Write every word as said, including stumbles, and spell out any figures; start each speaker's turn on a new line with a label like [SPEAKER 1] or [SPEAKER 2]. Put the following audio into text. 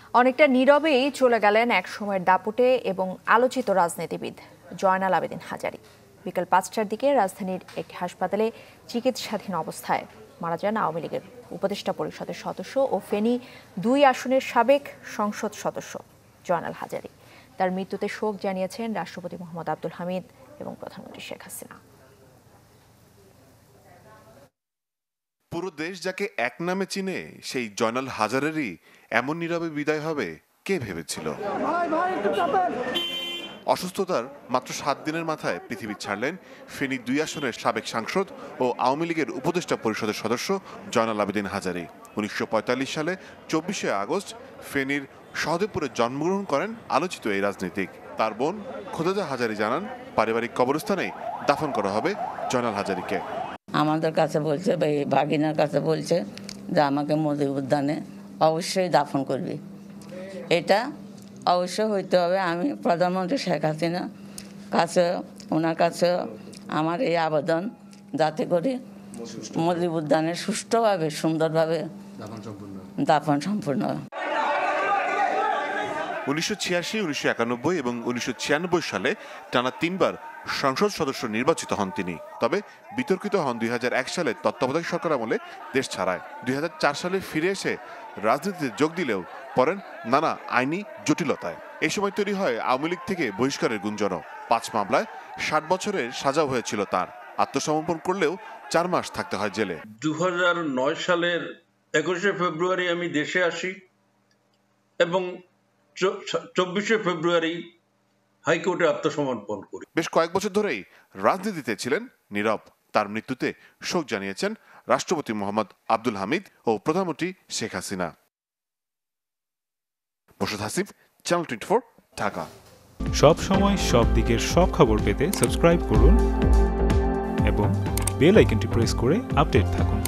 [SPEAKER 1] অনেকটা নীরবেই চলে গেলেন এক সময়ের দাপুটে এবং আলোচিত রাজনীতিবিদ জয়নাল আবেদিন হাজারী। বিকেল পাঁচটার দিকে রাজধানীর একটি হাসপাতালে চিকিৎসাধীন অবস্থায় মারা যান আওয়ামী লীগের উপদেষ্টা পরিষদের সদস্য ও ফেনী দুই আসনের সাবেক সংসদ সদস্য জয়নাল হাজারী। তার মৃত্যুতে শোক জানিয়েছেন রাষ্ট্রপতি মোহাম্মদ আব্দুল হামিদ এবং প্রধানমন্ত্রী শেখ হাসিনা।
[SPEAKER 2] পুরো দেশ যাকে এক নামে চিনে সেই জয়নাল হাজারেরই এমন নীরবে বিদায় হবে কে ভেবেছিল? অসুস্থতার মাত্র সাত দিনের মাথায় পৃথিবী ছাড়লেন ফেনী দুই আসনের সাবেক সাংসদ ও আওয়ামী লীগের উপদেষ্টা পরিষদের সদস্য জয়নাল আবেদিন হাজারী। উনিশশো পঁয়তাল্লিশ সালে চব্বিশে আগস্ট ফেনীর সহদেবপুরে জন্মগ্রহণ করেন আলোচিত এই রাজনীতিক। তার বোন খোদাজা হাজারী জানান, পারিবারিক কবরস্থানেই দাফন করা হবে জয়নাল হাজারীকে।
[SPEAKER 3] আমাদের কাছে বলছে, ভাগিনার কাছে বলছে যে আমাকে মোদি উদ্যানে অবশ্যই দাফন করবি। এটা অবশ্যই হইতে হবে। আমি প্রধানমন্ত্রী শেখ হাসিনা কাছে ওনার কাছে আমার এই আবেদন, যাতে করে মোদি উদ্যানে সুষ্ঠুভাবে সুন্দরভাবে দাফন সম্পূর্ণ।
[SPEAKER 2] উনিশশো ছিয়াশি উনিশশো একানব্বই এবং উনিশশো ছিয়ানব্বই সালে টানা তিনবার সংসদ সদস্য নির্বাচিত হন তিনি। তবে বিতর্কিত হন দুই হাজার এক সালে তত্ত্বাবধায়ক সরকার আমলে দেশ ছাড়ায়। দুই হাজার চার সালে ফিরে এসে রাজনীতিতে যোগ দিলেও পড়েন নানা আইনি জটিলতায়। এই সময় তৈরি হয় আওয়ামী লীগ থেকে বহিষ্কারের গুঞ্জনও। পাঁচ মামলায় ষাট বছরের সাজাও হয়েছিল তার। আত্মসমর্পণ করলেও চার মাস থাকতে হয় জেলে।
[SPEAKER 4] দু হাজার নয় সালের একুশে ফেব্রুয়ারি আমি দেশে আসি এবং চব্বিশে ফেব্রুয়ারি হাইকোর্টে আত্মসমর্পণ করি।
[SPEAKER 2] বেশ কয়েক বছর ধরেই রাজনীতিতে ছিলেন নীরব। তার মৃত্যুতে শোক জানিয়েছেন রাষ্ট্রপতি মোহাম্মদ আব্দুল হামিদ ও প্রধানমন্ত্রী Sheikh Hasina. Morshed Hasif, channel twenty four, Dhaka.
[SPEAKER 5] সব সময় সব দিকের সব খবর পেতে সাবস্ক্রাইব করুন এবং বেল আইকনটি প্রেস করে আপডেট থাকুন।